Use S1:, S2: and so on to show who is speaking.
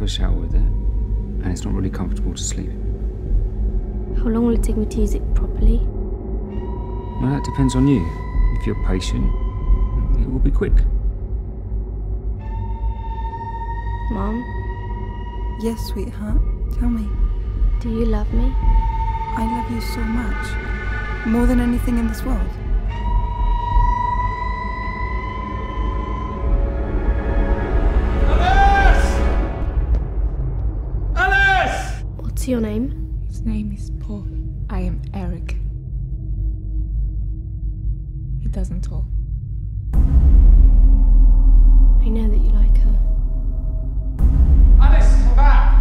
S1: a shower with it, and it's not really comfortable to sleep.
S2: How long will it take me to use it properly?
S1: Well, that depends on you. If you're patient, it will be quick.
S2: Mom?
S3: Yes, sweetheart. Tell me.
S2: Do you love me?
S3: I love you so much. More than anything in this world.
S2: What's your name?
S4: His name is Paul. I am Eric. He doesn't talk.
S2: I know that you like her.
S5: Alice, come back!